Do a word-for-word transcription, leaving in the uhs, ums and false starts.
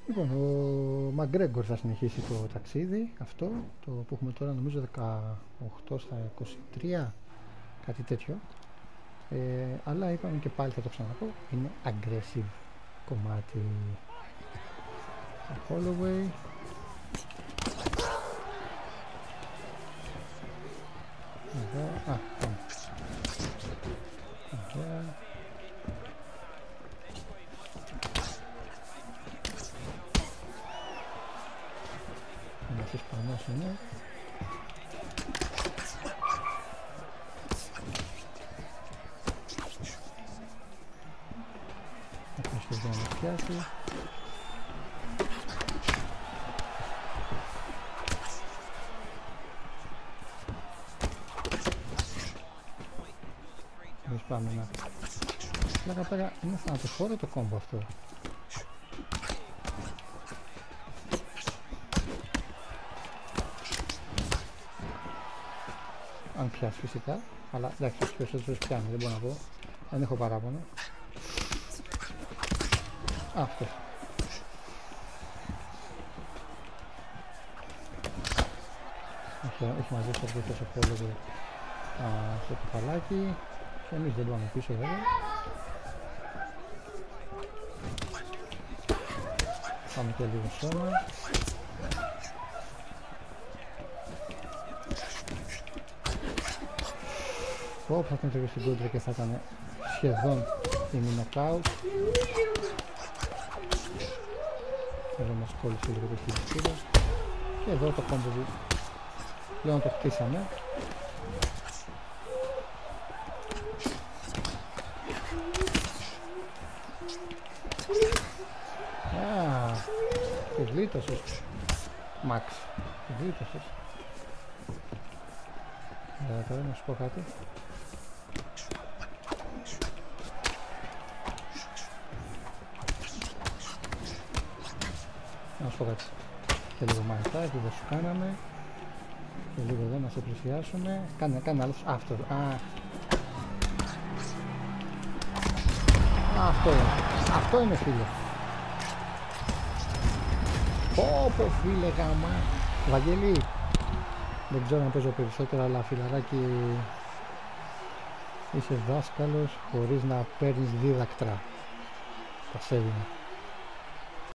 Λοιπόν, ο Μαγκρέγκορ θα συνεχίσει το ταξίδι αυτό, το που έχουμε τώρα νομίζω δεκαοκτώ στα είκοσι τρία, κάτι τέτοιο. Ε, αλλά είπαμε και πάλι θα το ξαναπώ, είναι aggressive κομμάτι. Holloway. Εδώ, α, πάμε. Ωραία. Ένας Ισπανός είναι. Έχουμε σχεδόν να πιάσει. Εμείς πάμε να... Πλάκα πέρα είναι θανατοφόρο το κόμπο αυτό. Αν πιάσει φυσικά, αλλά εντάξει, τους περισσότερους πιάνει, δεν μπορώ να πω. Δεν έχω παράπονο. Α, αυτός. Έχει, έχει μαζέψει αρκετός από όλο το, στο κεφαλάκι. Και εμείς δεν πάμε πίσω βέβαια. Πάμε και λίγο σώμα. Πω, θα τον τρέχει στην κόντρα και θα ήταν σχεδόν η νοκάουτ. Εδώ μας κόλλησε λίγο το χειριστήριο. Και εδώ το κόμπο που πλέον το χτίσαμε. Α, το γλίτωσες. Μαξ, το γλίτωσες. Ωραία, τώρα να σου πω κάτι. Να σου πω κάτι. Και λίγο μαγιτάκι δεν σου κάναμε. Και λίγο εδώ να σε πλησιάσουμε. Κάνε, κάνε άλλο. Αυτό. Α. Α, αυτό είναι. Αυτό είναι φίλε. Πω πω φίλε γάμα. Βαγγέλη. Δεν ξέρω αν παίζω περισσότερο, αλλά φιλαράκι είσαι δάσκαλος χωρίς να παίρνεις δίδακτρα. Τα σέβηνα.